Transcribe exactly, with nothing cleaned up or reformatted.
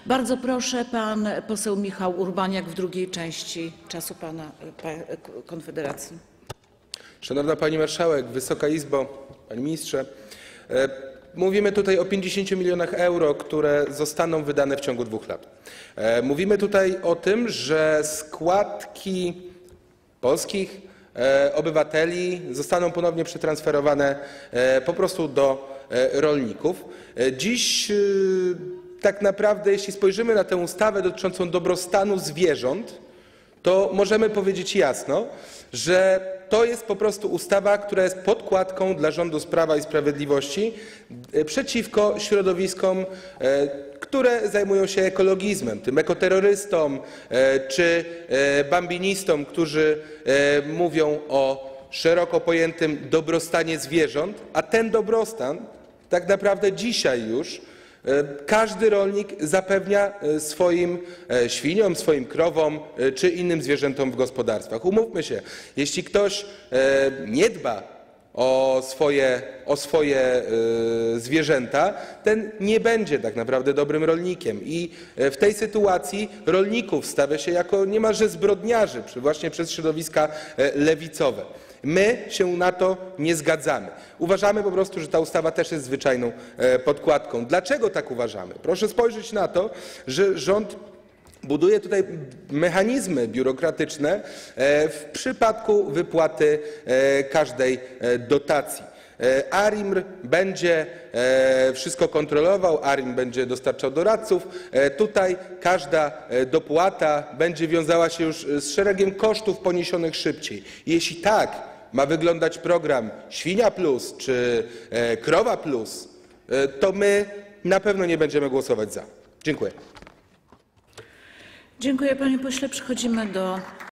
Bardzo proszę, pan poseł Michał Urbaniak w drugiej części czasu pana Konfederacji. Szanowna Pani Marszałek, Wysoka Izbo, Panie Ministrze. Mówimy tutaj o pięćdziesięciu milionach euro, które zostaną wydane w ciągu dwóch lat. Mówimy tutaj o tym, że składki polskich obywateli zostaną ponownie przetransferowane po prostu do rolników. Dziś tak naprawdę, jeśli spojrzymy na tę ustawę dotyczącą dobrostanu zwierząt, to możemy powiedzieć jasno, że to jest po prostu ustawa, która jest podkładką dla rządu Prawa i Sprawiedliwości przeciwko środowiskom, które zajmują się ekologizmem, tym ekoterrorystom czy bambinistom, którzy mówią o szeroko pojętym dobrostanie zwierząt, a ten dobrostan tak naprawdę dzisiaj już każdy rolnik zapewnia swoim świniom, swoim krowom czy innym zwierzętom w gospodarstwach. Umówmy się, jeśli ktoś nie dba o swoje, o swoje zwierzęta, ten nie będzie tak naprawdę dobrym rolnikiem. I w tej sytuacji rolników stawia się jako niemalże zbrodniarzy właśnie przez środowiska lewicowe. My się na to nie zgadzamy. Uważamy po prostu, że ta ustawa też jest zwyczajną podkładką. Dlaczego tak uważamy? Proszę spojrzeć na to, że rząd buduje tutaj mechanizmy biurokratyczne w przypadku wypłaty każdej dotacji. ARiMR będzie wszystko kontrolował, ARiMR będzie dostarczał doradców. Tutaj każda dopłata będzie wiązała się już z szeregiem kosztów poniesionych szybciej. Jeśli tak ma wyglądać program Świnia Plus czy Krowa Plus, to my na pewno nie będziemy głosować za. Dziękuję. Dziękuję, panie pośle. Przechodzimy do